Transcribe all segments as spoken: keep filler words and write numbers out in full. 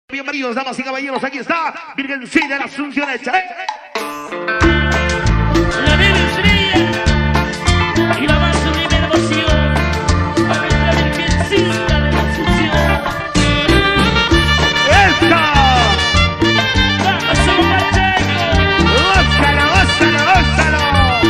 Bienvenidos, damas y caballeros, aquí está Virgencita de la Asunción hecha. La Virgen y la más sublime emoción a nuestra Virgencita de la Asunción. ¡Esta! ¡Vamos, Socateco! ¡Gózalo, gózalo, gózalo!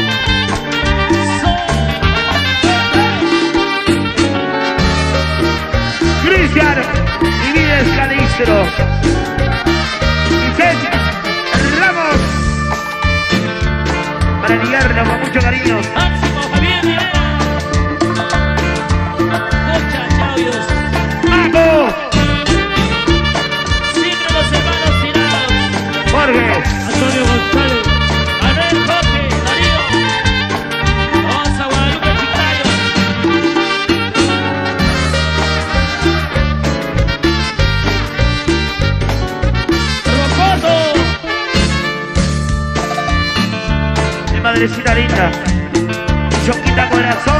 Cristian Inés Calistro. Vicente Ramos. Para ligarlo con mucho cariño. Máximo Javier Rivera. Concha, Chavios. ¡Vamos! Siempre los hermanos tirados. Jorge. Antonio González. Manuel Jorge. Darío. Vamos a Guadalupe Chicayo. Rocoso. Mi madrecita linda. Choquita corazón.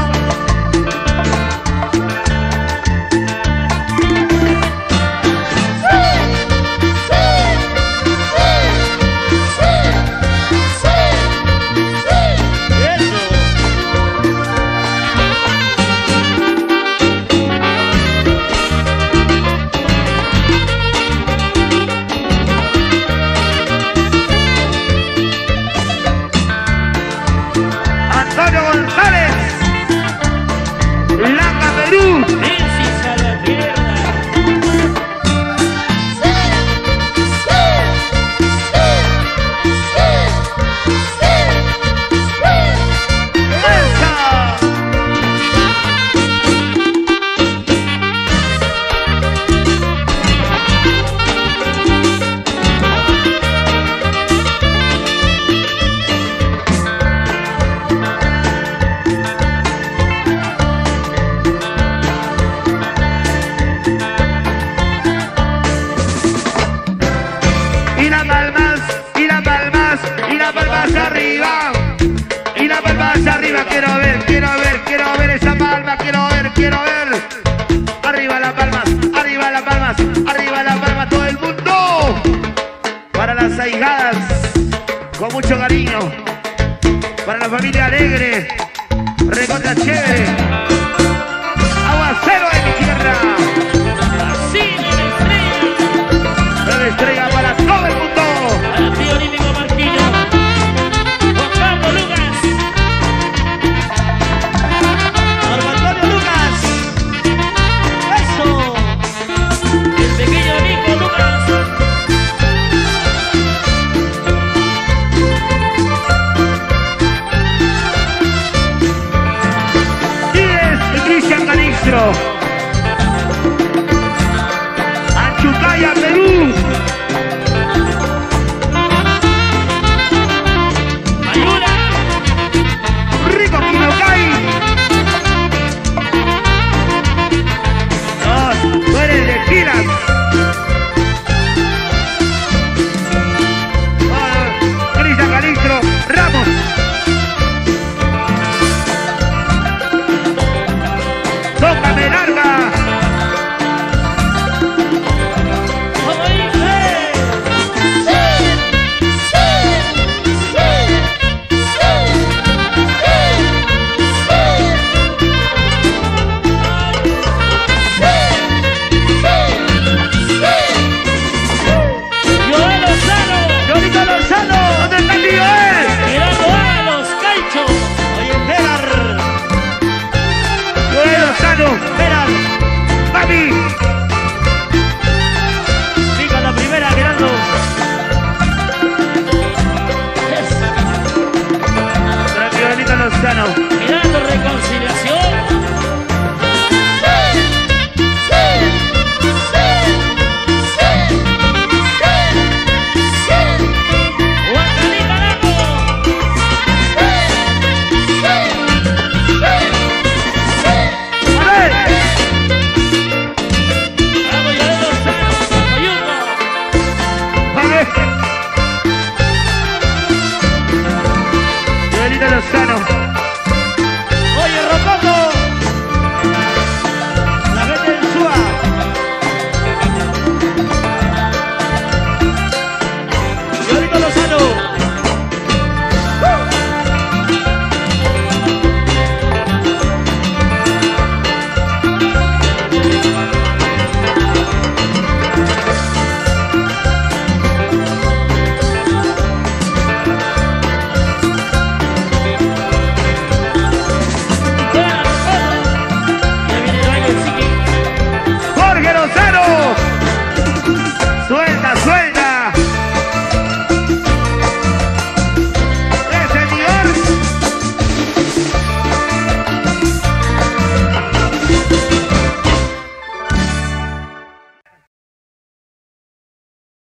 Antonio González. Laca Perú. Messi Salvatierra. ¡Esa! Y las palmas, y las palmas, y las palmas arriba. Y las palmas arriba, quiero ver, quiero ver, quiero ver esa palma, quiero ver, quiero ver. Arriba las palmas, arriba las palmas, arriba las palmas, todo el mundo. Para las ahijadas, con mucho cariño. Para la familia alegre, recontra chévere.